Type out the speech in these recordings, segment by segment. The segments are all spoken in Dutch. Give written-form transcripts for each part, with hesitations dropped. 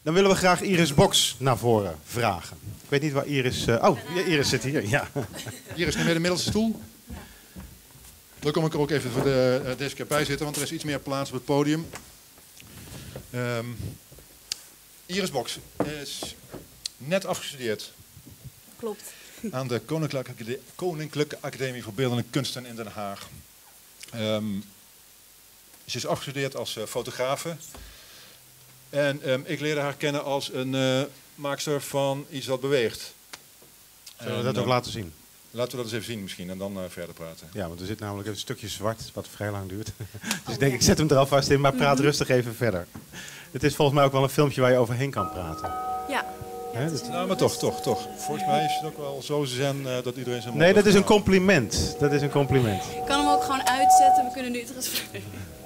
Dan willen we graag Iris Boks naar voren vragen. Ik weet niet waar Iris... Iris zit hier. Ja. Iris, neem je de middelste stoel? Dan kom ik er ook even voor deze keer bij zitten, want er is iets meer plaats op het podium. Iris Boks is net afgestudeerd. Klopt. Aan de Koninklijke Academie voor Beeldende Kunsten in Den Haag. Ze is afgestudeerd als fotografe. En ik leerde haar kennen als een maakster van iets wat beweegt. Zullen we dat ook laten zien? Laten we dat eens even zien misschien en dan verder praten. Ja, want er zit namelijk een stukje zwart wat vrij lang duurt. Dus ik denk, ik zet hem er alvast in, maar praat rustig even verder. Het is volgens mij ook wel een filmpje waar je overheen kan praten. Ja. Nou, maar toch. Volgens mij is het ook wel zo zen dat iedereen zijn mond... Nee, dat is een compliment. Dat is een compliment. Ik kan hem ook gewoon uitzetten. We kunnen nu het gesprek.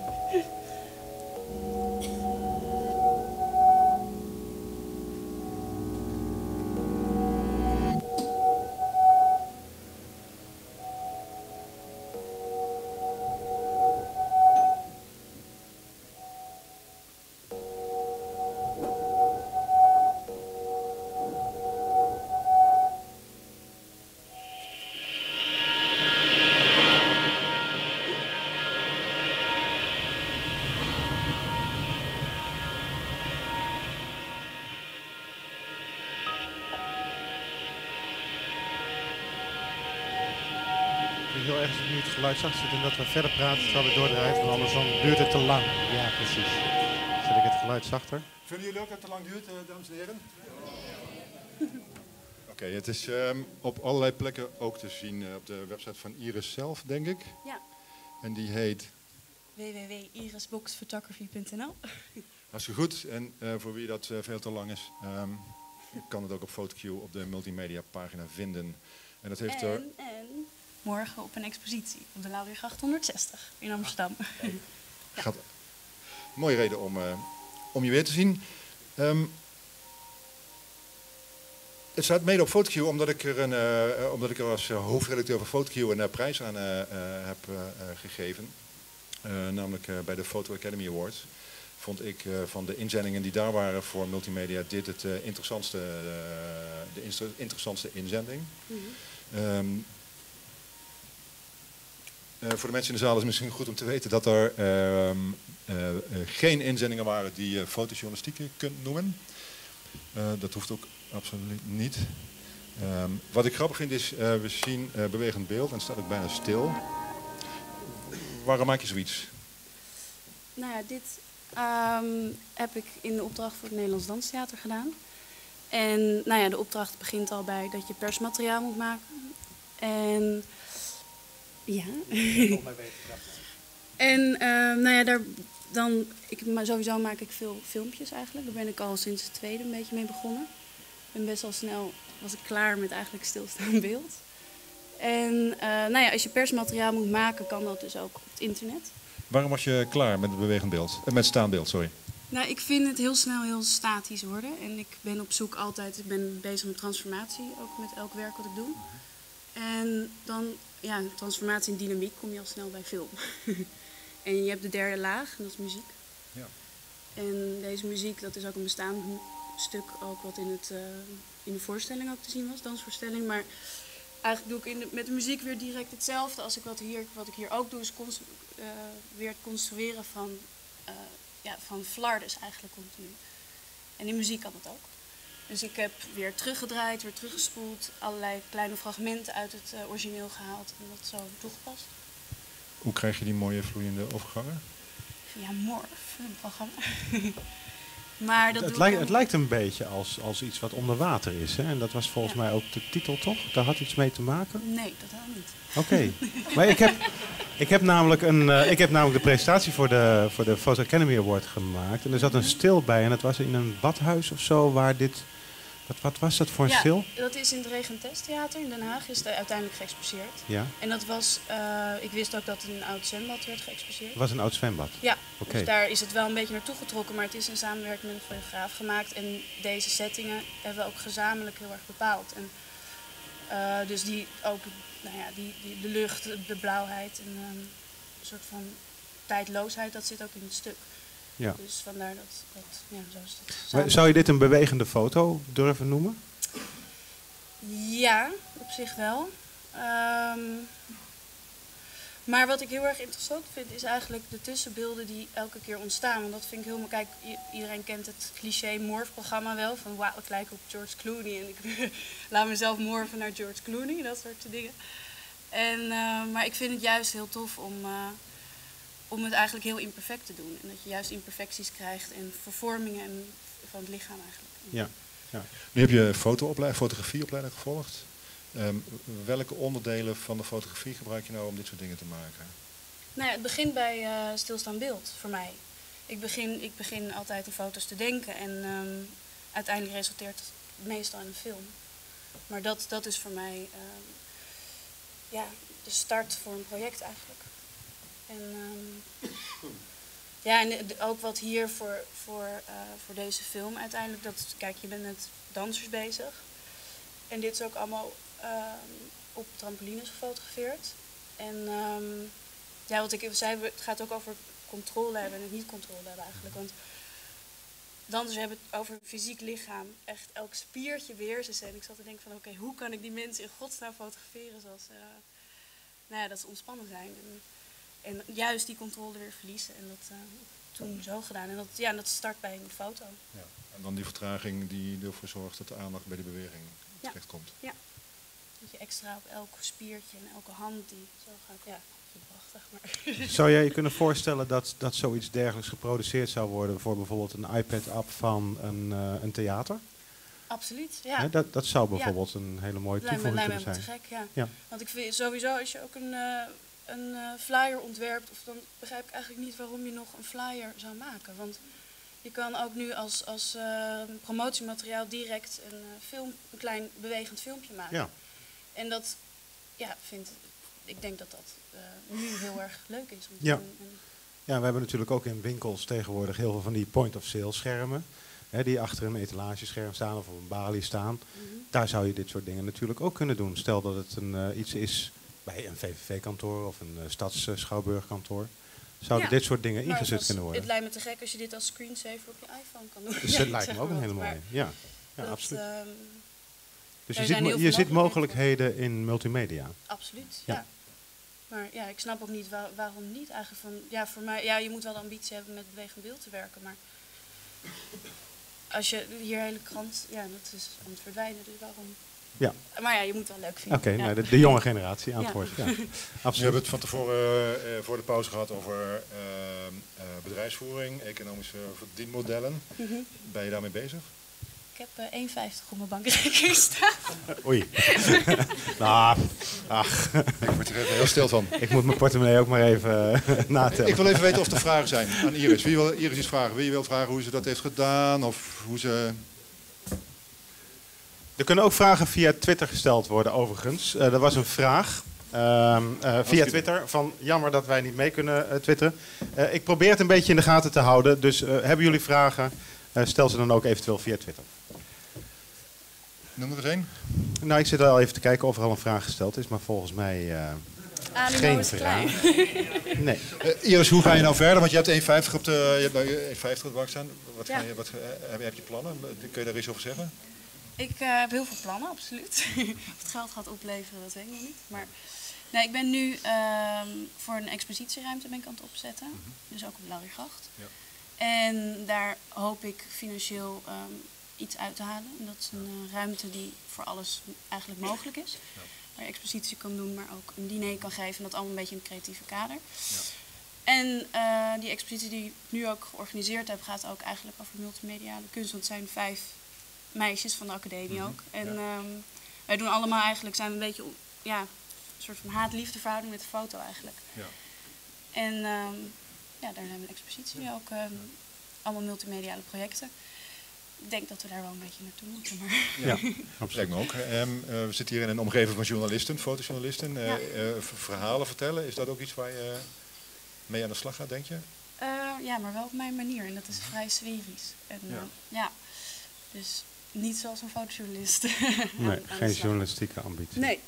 Heel erg als nu het geluid zacht zit en dat we verder praten terwijl het doordraait, want anders dan duurt het te lang. Ja, precies. Zet ik het geluid zachter. Vinden jullie ook dat het te lang duurt, dames en heren? Oké, het is op allerlei plekken ook te zien op de website van Iris zelf, denk ik. Ja. En die heet... www.irisboxphotography.nl. Hartstikke goed. En voor wie dat veel te lang is, kan het ook op Photocue op de multimedia pagina vinden. En dat heeft er... En morgen op een expositie op de Lauriergracht 160 in Amsterdam. Ja. Mooie reden om je weer te zien. Het staat mede op Photocue omdat ik er als hoofdredacteur van Photocue een prijs aan heb gegeven. Namelijk bij de Photo Academy Awards. Vond ik van de inzendingen die daar waren voor multimedia dit de interessantste inzending. Mm-hmm. Voor de mensen in de zaal is het misschien goed om te weten dat er geen inzendingen waren die je fotojournalistiek kunt noemen. Dat hoeft ook absoluut niet. Wat ik grappig vind is, we zien bewegend beeld en het staat ook bijna stil. Waarom maak je zoiets? Nou ja, dit heb ik in de opdracht voor het Nederlands Danstheater gedaan. En nou ja, de opdracht begint al bij dat je persmateriaal moet maken. En ja. En nou ja, sowieso maak ik veel filmpjes eigenlijk. Daar ben ik al sinds het tweede een beetje mee begonnen. En best wel snel was ik klaar met eigenlijk stilstaand beeld. En nou ja, als je persmateriaal moet maken, kan dat dus ook op het internet. Waarom was je klaar met het bewegend beeld? Met staand beeld, sorry. Nou, ik vind het heel snel heel statisch worden. En ik ben op zoek altijd, ik ben bezig met transformatie, ook met elk werk wat ik doe. En dan, ja, transformatie en dynamiek kom je al snel bij film. En je hebt de derde laag, en dat is muziek. Ja. En deze muziek, dat is ook een bestaand stuk, ook wat in de voorstelling ook te zien was, dansvoorstelling. Maar eigenlijk doe ik met de muziek weer direct hetzelfde als wat ik hier ook doe, is weer het construeren van flardes eigenlijk continu. En in muziek kan dat ook. Dus ik heb weer teruggedraaid, weer teruggespoeld, allerlei kleine fragmenten uit het origineel gehaald en dat zo toegepast. Hoe krijg je die mooie vloeiende overgangen? Via Morph, een programma. Maar dat het lijkt een beetje als iets wat onder water is. Hè? En dat was volgens mij ook de titel, toch? Daar had iets mee te maken? Nee, totaal niet. Oké. Maar ik heb namelijk de presentatie voor de Photo Academy Award gemaakt. En er zat een stil bij. En het was in een badhuis of zo waar dit... Wat was dat voor een stil? Ja, dat is in het Regentest Theater in Den Haag. Is het uiteindelijk geëxposeerd. Ja. En dat was... ik wist ook dat een oud zwembad werd geëxposeerd. Het was een oud zwembad? Ja. Okay. Dus daar is het wel een beetje naartoe getrokken. Maar het is in samenwerking met een fotograaf gemaakt. En deze settingen hebben we ook gezamenlijk heel erg bepaald. En, dus die ook... Nou ja, de lucht, de blauwheid en een soort van tijdloosheid, dat zit ook in het stuk. Ja. Dus vandaar dat ja, zo is het. Maar zou je dit een bewegende foto durven noemen? Ja, op zich wel. Maar wat ik heel erg interessant vind is eigenlijk de tussenbeelden die elke keer ontstaan. Want dat vind ik helemaal... Kijk, iedereen kent het cliché morfprogramma wel. Van wauw, ik lijk op George Clooney en ik laat mezelf morfen naar George Clooney. Dat soort dingen. Maar ik vind het juist heel tof om het eigenlijk heel imperfect te doen. En dat je juist imperfecties krijgt en vervormingen van het lichaam eigenlijk. Ja. Ja. Nu heb je fotografieopleiding gevolgd. Welke onderdelen van de fotografie gebruik je nou om dit soort dingen te maken? Nou ja, het begint bij stilstaand beeld voor mij. Ik begin altijd in foto's te denken en uiteindelijk resulteert het meestal in een film. Maar dat is voor mij de start voor een project eigenlijk. En ook wat hier voor deze film uiteindelijk, kijk, je bent met dansers bezig. En dit is ook allemaal op trampolines gefotografeerd. En wat ik even zei, het gaat ook over controle hebben en het niet controle hebben eigenlijk. Want dansers hebben het over fysiek lichaam, echt elk spiertje beheersen ze. En ik zat te denken van oké, hoe kan ik die mensen in godsnaam fotograferen zoals dat ze ontspannen zijn. En juist die controle weer verliezen. En dat toen zo gedaan. En dat start bij een foto. Ja. En dan die vertraging die ervoor zorgt dat de aandacht bij die beweging terecht komt. Ja. Dat je extra op elk spiertje en elke hand die zo gaat. Ja, prachtig. Maar Zou jij je kunnen voorstellen dat zoiets dergelijks geproduceerd zou worden voor bijvoorbeeld een iPad-app van een theater? Absoluut, ja. Hè, dat zou bijvoorbeeld een hele mooie toevoeging kunnen zijn. Lijkt me te gek, ja. Ja. Want ik vind sowieso, als je ook een flyer ontwerpt, dan begrijp ik eigenlijk niet waarom je nog een flyer zou maken. Want je kan ook nu als promotiemateriaal direct een klein bewegend filmpje maken. Ja. En dat, ik denk dat nu heel erg leuk is. Om te Ja. doen. Ja, we hebben natuurlijk ook in winkels tegenwoordig heel veel van die point-of-sale schermen. Hè, die achter een etalagescherm staan of op een balie staan. Daar zou je dit soort dingen natuurlijk ook kunnen doen. Stel dat het iets is bij een VVV-kantoor of een stadsschouwburgkantoor. Zouden dit soort dingen ingezet kunnen worden? Het lijkt me te gek als je dit als screensaver op je iPhone kan doen. Dus dat lijkt me ook een hele mooie. Ja, dat, absoluut. Dus er je ziet mogelijkheden in multimedia. Absoluut, ja. Maar ja, ik snap ook niet waarom niet eigenlijk voor mij, je moet wel de ambitie hebben met bewegend beeld te werken, maar als je hier hele krant, dat is aan het verdwijnen, dus waarom? Ja. Maar ja, je moet wel leuk vinden. Oké, nou, de jonge generatie antwoord. Ja. We Absoluut. hebben het van tevoren voor de pauze gehad over bedrijfsvoering, economische verdienmodellen. Ben je daarmee bezig? Ik heb 1,50 op mijn bankrekening staan. Oei. Nou, ach. Ik word er even heel stil van. Ik moet mijn portemonnee ook maar even natellen. Ik wil even weten of er vragen zijn aan Iris. Wie wil Iris iets vragen? Wie wil vragen hoe ze dat heeft gedaan of hoe ze... Er kunnen ook vragen via Twitter gesteld worden, overigens. Er was een vraag via Twitter van jammer dat wij niet mee kunnen twitteren. Ik probeer het een beetje in de gaten te houden. Dus hebben jullie vragen, stel ze dan ook eventueel via Twitter. Noem er eens één. Nou, ik zit al even te kijken of er al een vraag gesteld is, maar volgens mij geen vraag. Nee. Iris, hoe ga je nou verder? Want je hebt 1,50 op de bank staan. Heb je plannen? Kun je daar iets over zeggen? Ik heb heel veel plannen, absoluut. Of het geld gaat opleveren, dat weet ik nog niet. Maar nee, ik ben nu voor een expositieruimte aan het opzetten. Dus ook op Lauriegracht. Ja. En daar hoop ik financieel iets uit te halen. En dat is een ruimte die voor alles eigenlijk mogelijk is. Ja. Waar je expositie kan doen, maar ook een diner kan geven. En dat allemaal een beetje in het creatieve kader. Ja. En die expositie die ik nu ook georganiseerd heb, gaat ook eigenlijk over multimediale kunst. Want het zijn 5 meisjes van de academie ook. En wij doen allemaal eigenlijk, zijn we een beetje een soort van haat-liefde verhouding met de foto eigenlijk. Ja. En daar hebben we een expositie nu ook. Allemaal multimediale projecten. Ik denk dat we daar wel een beetje naartoe moeten. Maar ja, absoluut. Lijkt me ook. We zitten hier in een omgeving van journalisten, fotojournalisten. Verhalen vertellen, is dat ook iets waar je mee aan de slag gaat, denk je? Ja, maar wel op mijn manier. En dat is vrij sferisch. En, dus niet zoals een fotojournalist. Nee, geen journalistieke ambitie. Nee.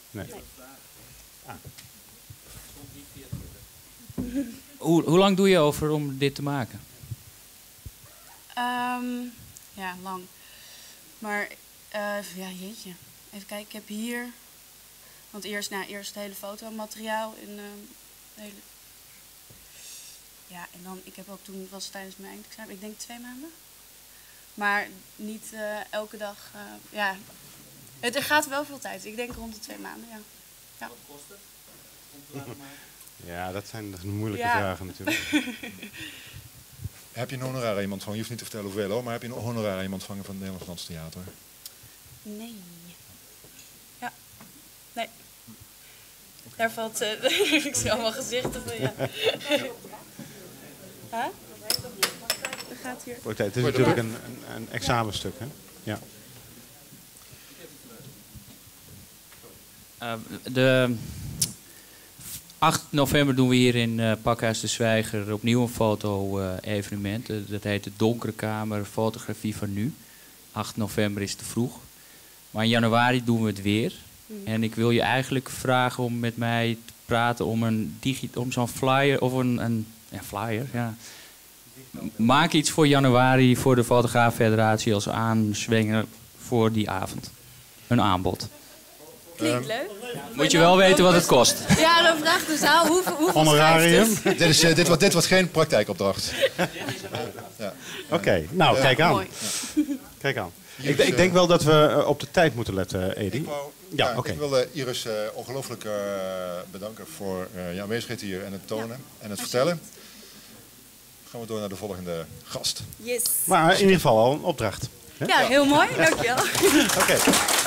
Hoe lang doe je over om dit te maken? Ja, lang. Maar, ja, jeetje. Even kijken, ik heb hier... Want eerst het hele fotomateriaal en hele... Ja, en dan, ik heb ook toen, was tijdens mijn eindexamen, ik denk 2 maanden. Maar niet elke dag, ja. Er gaat wel veel tijd. Ik denk rond de 2 maanden, ja. Wat kost het om te laten maken? Ja, dat zijn moeilijke vragen natuurlijk. Heb je een honorarium ontvangen? Je hoeft niet te vertellen hoeveel hoor, maar heb je een honorarium ontvangen van het Nederlands Theater? Nee. Ja. Nee. Daar valt... ik zie allemaal gezichten van, ja. Huh? Dat gaat hier... Het is natuurlijk een examenstuk, hè? Ja. De 8 november doen we hier in Pakhuis de Zwijger opnieuw een foto-evenement. Dat heet de Donkere Kamer Fotografie van Nu. 8 november is te vroeg. Maar in januari doen we het weer. En ik wil je eigenlijk vragen om met mij te praten om zo'n flyer of een flyer. Ja. Maak iets voor januari voor de Fotograafenfederatie als aanzwenger voor die avond. Een aanbod. Klinkt leuk. Moet je wel weten wat het kost. Ja, dan vraagt de zaal hoeveel Honorarium. Dit wordt geen praktijkopdracht. Ja. Oké, nou, kijk aan. Mooi. Kijk aan. Ik denk wel dat we op de tijd moeten letten, Edi. Ik wil Iris ongelooflijk bedanken voor je aanwezigheid hier en het tonen en het vertellen. Gaan we door naar de volgende gast. Yes. Maar in ieder geval al een opdracht. Ja, heel mooi. Dankjewel. Oké.